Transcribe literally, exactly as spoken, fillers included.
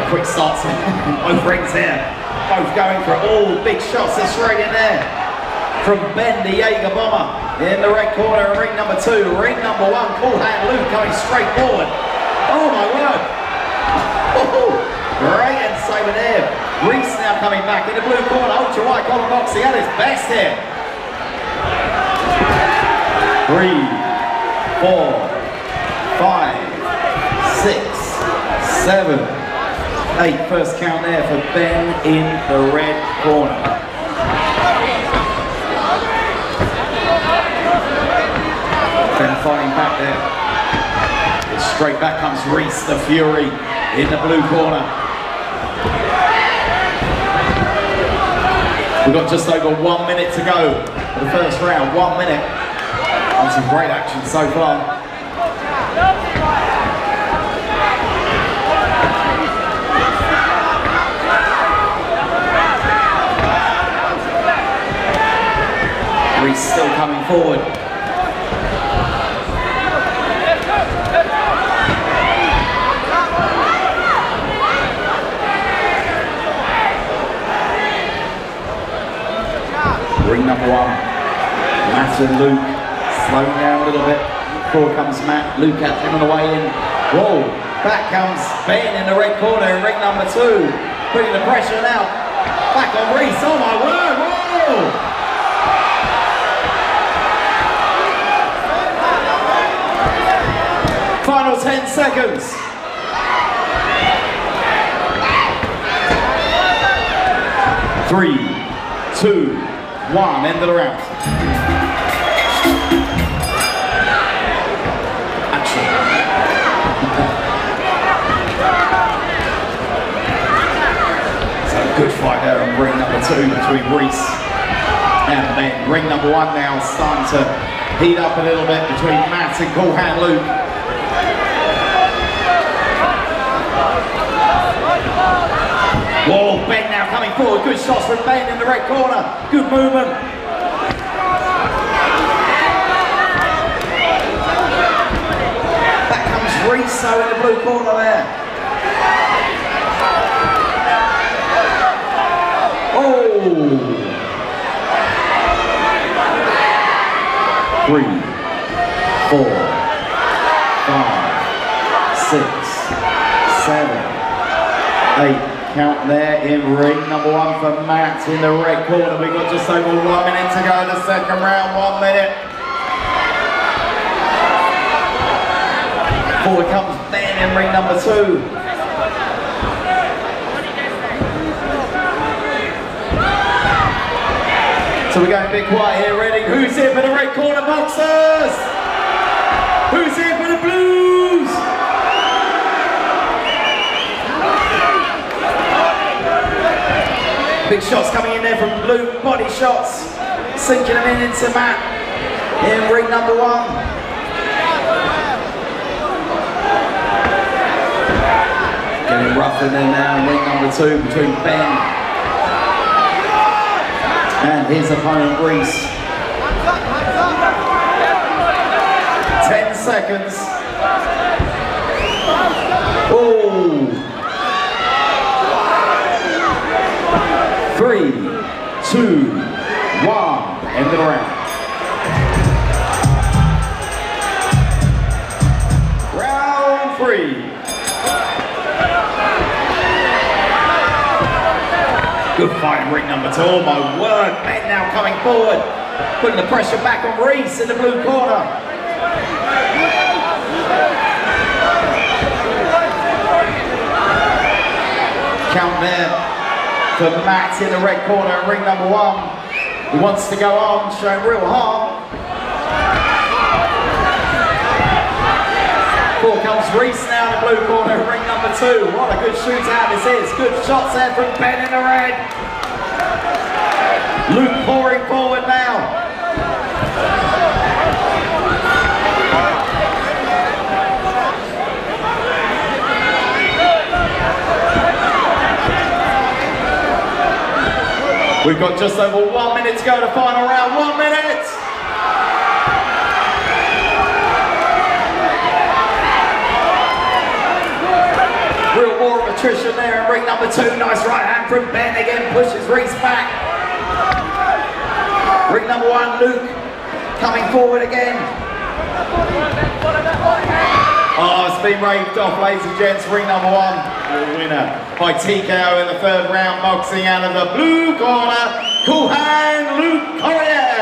quick starts. Both rings here. Both going for it. All big shots. They're straight in there. From Ben, the Jaeger bomber. In the red corner, ring number two. Ring number one, Cool Hand Luke coming straight forward. Oh my word. Oh, great and saber there. Reese now coming back in the blue corner. Ultra wide collar box. He had his best here. Three, four, five, six, seven, eight. First count there for Ben in the red corner. Ben fighting back there. Straight back comes Reese the Fury in the blue corner. We've got just over one minute to go for the first round. One minute. And some great action so far. Reese still coming forward. Ring number one, Matt and Luke, slowing down a little bit. Forward comes Matt, Luke at him on the way in. Whoa, back comes Ben in the red corner in ring number two, putting the pressure now. Back on Reese, oh my word, whoa! Final ten seconds. Three, two, one, end of the round. Action. So good fight there on ring number two between Reese and Ben. Ring number one now starting to heat up a little bit between Matt and Cool Hand Luke. Whoa, Ben now coming forward. Good shots from Ben in the red corner. Good movement. Back comes Reese in the blue corner there. Oh! Three, four, five, six, seven, eight. Count there in ring number one for Matt in the red corner. We've got just over one minute to go in the second round. One minute. Forward comes Ben in ring number two. So we're going a bit quiet here, ready? Who's here for the red corner, boxers? Who's here for the blues? Big shots coming in there from Luke, body shots, sinking them in into Matt in ring number one. Getting rough in there now in ring number two between Ben and his opponent Reese. Ten seconds. Oh. Three, two, one, end of the round. Round three. Good fight in ring number two. Oh my word, Ben now coming forward, putting the pressure back on Reese in the blue corner. Count there for Matt in the red corner, ring number one. He wants to go on, showing real heart. Forward comes Reese now in the blue corner, ring number two. What a good shootout this is. Good shots there from Ben in the red. Luke pouring forward now. We've got just over one minute to go to final round. One minute! Real war of attrition there. ring number two. Nice right hand from Ben again, pushes Reese back. Ring number one, Luke, coming forward again. Oh, it's been raved off, ladies and gents. Ring number one, the winner by T K O in the third round, boxing out of the blue corner, Cool Hand Luke Corriette.